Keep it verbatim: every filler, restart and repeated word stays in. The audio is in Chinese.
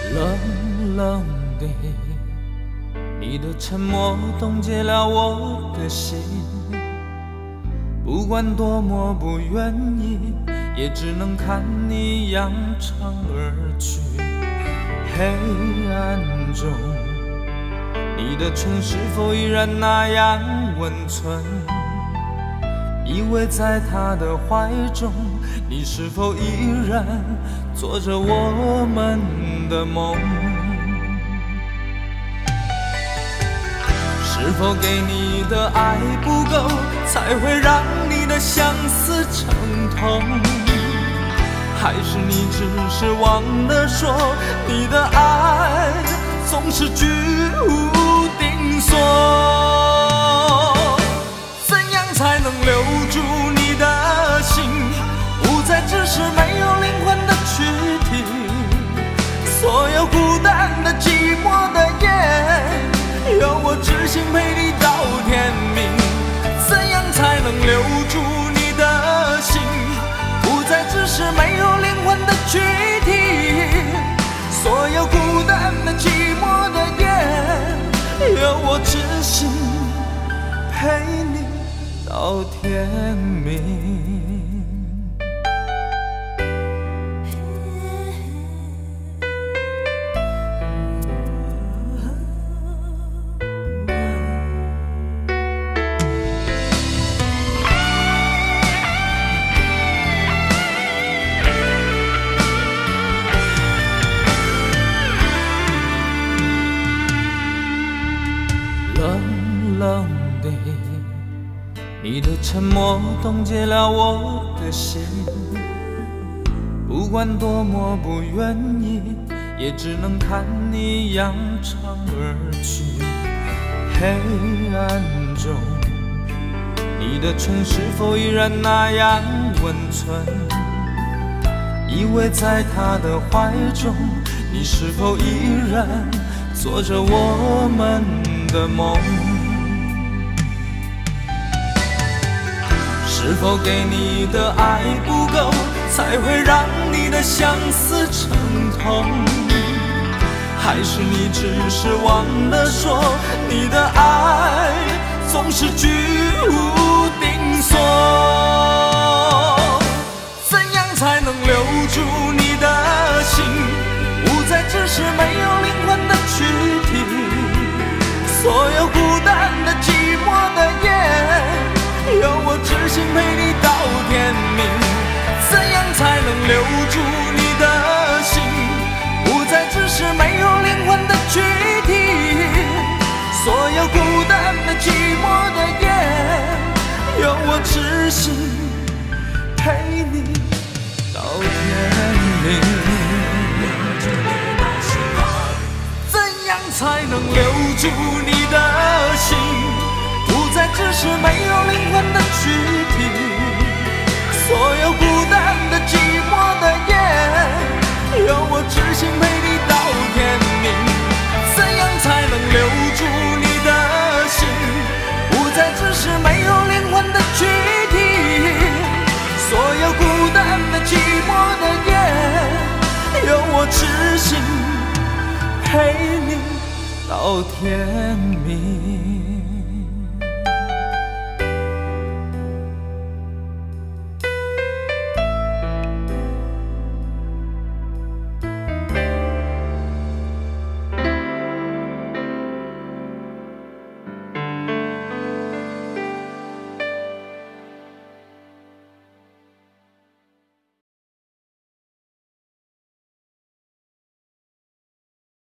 冷冷的，你的沉默冻结了我的心。不管多么不愿意，也只能看你扬长而去。黑暗中，你的唇是否依然那样温存？依偎在他的怀中，你是否依然做着我们的梦？是否给你的爱不够，才会让你的相思成痛？还是你只是忘了说，你的爱总是居无定所？怎样才能留住你的心，不再只是没有灵魂的躯体？所有孤单的、寂寞的夜，有我知心陪你到天明。怎样才能留住你的心，不再只是没有灵魂的躯体？所有孤单的、寂寞的夜，有我知心陪你到天明。冷冷的，你的沉默冻结了我的心。不管多么不愿意，也只能看你扬长而去。黑暗中，你的唇是否依然那样温存？依偎在他的怀中，你是否依然做着我们的梦？是否给你的爱不够，才会让你的相思成痛？还是你只是忘了说，你的爱总是居无定所？怎样才能留住你的心，不再只是没有灵魂的躯体？所有孤单的、寂寞的夜，有我知心陪你到天明。怎样才能留住你的心，不再只是没有灵魂的躯体？所有孤单的、寂寞的夜，有我知心陪你到天明。才能留住你的心，不再只是没有灵魂的躯体？所有孤单的、寂寞的夜，有我知心陪你到天明。怎样才能留住你的心，不再只是没有灵魂的躯体？所有孤单的、寂寞的夜，有我知心陪你到天明。